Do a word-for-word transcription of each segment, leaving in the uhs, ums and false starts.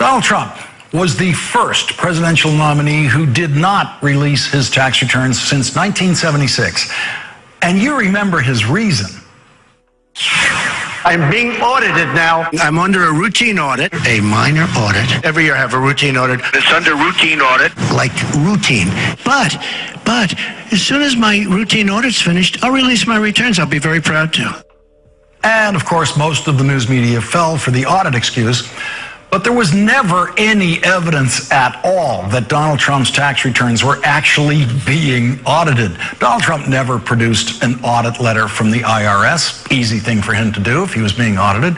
Donald Trump was the first presidential nominee who did not release his tax returns since nineteen seventy-six. And you remember his reason. I'm being audited now. I'm under a routine audit. A minor audit. Every year I have a routine audit. It's under routine audit. Like routine. But, but, as soon as my routine audit's finished, I'll release my returns. I'll be very proud to. And, of course, most of the news media fell for the audit excuse. But there was never any evidence at all that Donald Trump's tax returns were actually being audited. Donald Trump never produced an audit letter from the I R S. Easy thing for him to do if he was being audited.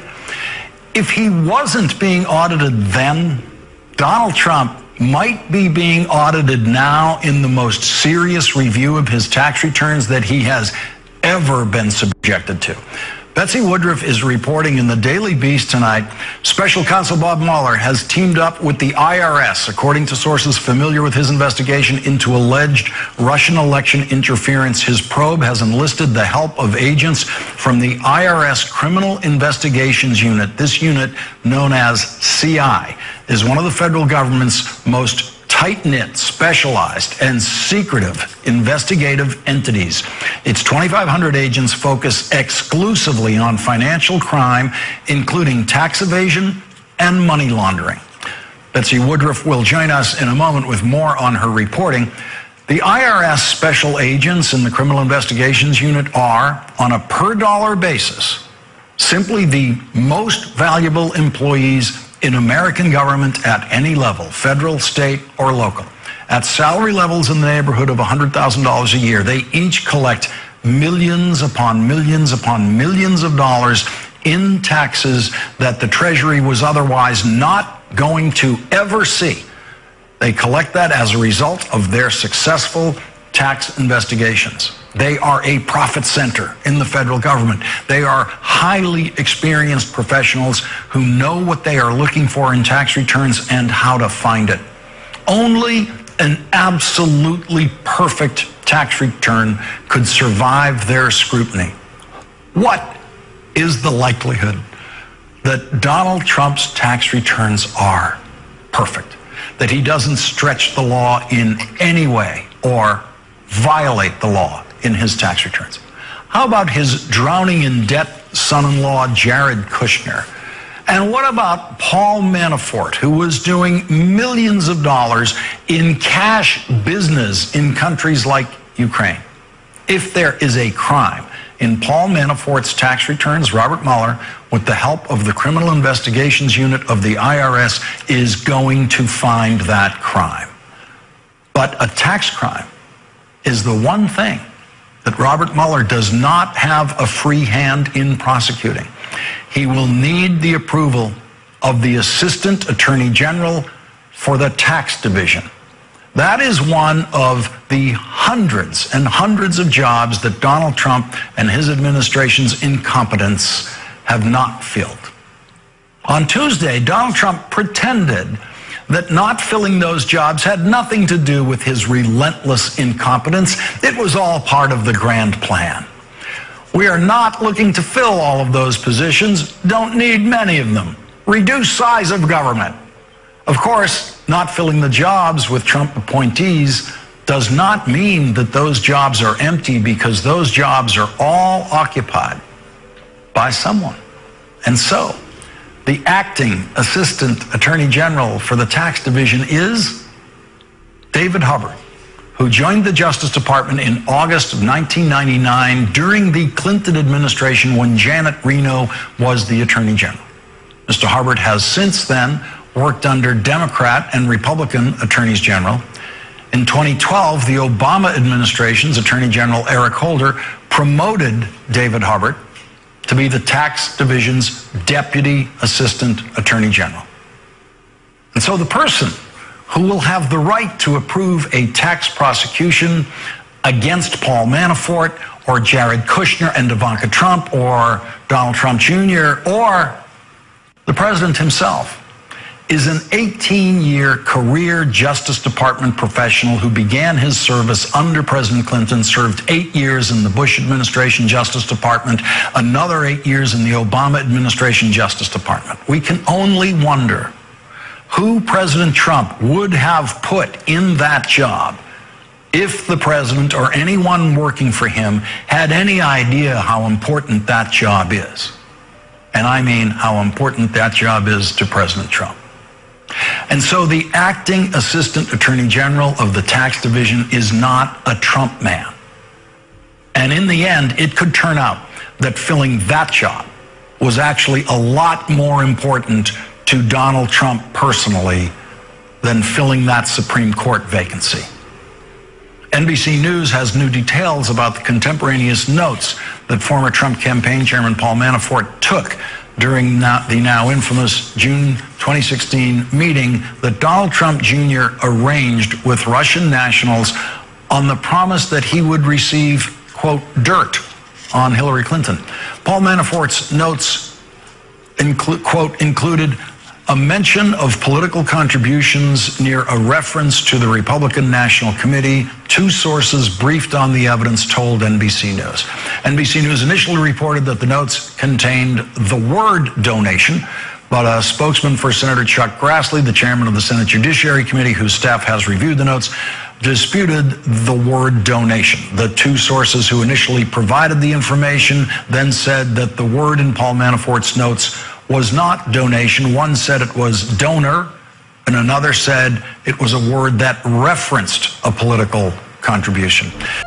If he wasn't being audited then, Donald Trump might be being audited now in the most serious review of his tax returns that he has ever been subjected to. Betsy Woodruff is reporting in the Daily Beast tonight. Special Counsel Bob Mueller has teamed up with the I R S, according to sources familiar with his investigation into alleged Russian election interference. His probe has enlisted the help of agents from the I R S Criminal Investigations Unit. This unit, known as C I, is one of the federal government's most tight-knit, specialized, and secretive investigative entities. Its twenty-five hundred agents focus exclusively on financial crime, including tax evasion and money laundering. Betsy Woodruff will join us in a moment with more on her reporting. The I R S special agents in the Criminal Investigations Unit are, on a per-dollar basis, simply the most valuable employees in American government at any level, federal, state, or local. At salary levels in the neighborhood of one hundred thousand dollars a year, they each collect millions upon millions upon millions of dollars in taxes that the Treasury was otherwise not going to ever see. They collect that as a result of their successful tax investigations. They are a profit center in the federal government. They are highly experienced professionals who know what they are looking for in tax returns and how to find it. Only an absolutely perfect tax return could survive their scrutiny. What is the likelihood that Donald Trump's tax returns are perfect? That he doesn't stretch the law in any way or violate the law in his tax returns? How about his drowning in debt son-in-law, Jared Kushner? And what about Paul Manafort, who was doing millions of dollars in cash business in countries like Ukraine? If there is a crime in Paul Manafort's tax returns, Robert Mueller, with the help of the Criminal Investigations Unit of the I R S, is going to find that crime. But a tax crime is the one thing that Robert Mueller does not have a free hand in prosecuting. He will need the approval of the Assistant Attorney General for the Tax Division. That is one of the hundreds and hundreds of jobs that Donald Trump and his administration's incompetence have not filled. On Tuesday, Donald Trump pretended that not filling those jobs had nothing to do with his relentless incompetence. It was all part of the grand plan. We are not looking to fill all of those positions, don't need many of them. Reduce size of government. Of course, not filling the jobs with Trump appointees does not mean that those jobs are empty, because those jobs are all occupied by someone. And so, the acting Assistant Attorney General for the Tax Division is David Hubbard, who joined the Justice Department in August of nineteen ninety-nine during the Clinton administration when Janet Reno was the Attorney General. Mister Hubbard has since then worked under Democrat and Republican Attorneys General. In twenty twelve, the Obama administration's Attorney General Eric Holder promoted David Hubbard to be the Tax Division's Deputy Assistant Attorney General. And so the person who will have the right to approve a tax prosecution against Paul Manafort or Jared Kushner and Ivanka Trump or Donald Trump Junior or the president himself is an eighteen-year career Justice Department professional who began his service under President Clinton, served eight years in the Bush administration Justice Department, another eight years in the Obama administration Justice Department. We can only wonder who President Trump would have put in that job if the president or anyone working for him had any idea how important that job is. And I mean how important that job is to President Trump. And so the acting Assistant Attorney General of the Tax Division is not a Trump man. And in the end, it could turn out that filling that job was actually a lot more important to Donald Trump personally than filling that Supreme Court vacancy. N B C News has new details about the contemporaneous notes that former Trump campaign chairman Paul Manafort took during the now infamous June twenty sixteen meeting that Donald Trump Junior arranged with Russian nationals on the promise that he would receive, quote, dirt on Hillary Clinton. Paul Manafort's notes, inclu- quote, included a mention of political contributions near a reference to the Republican National Committee. Two sources briefed on the evidence told N B C News. N B C News initially reported that the notes contained the word donation, but a spokesman for Senator Chuck Grassley, the chairman of the Senate Judiciary Committee, whose staff has reviewed the notes, disputed the word donation. The two sources who initially provided the information then said that the word in Paul Manafort's notes was not donation. One said it was donor, and another said it was a word that referenced a political contribution.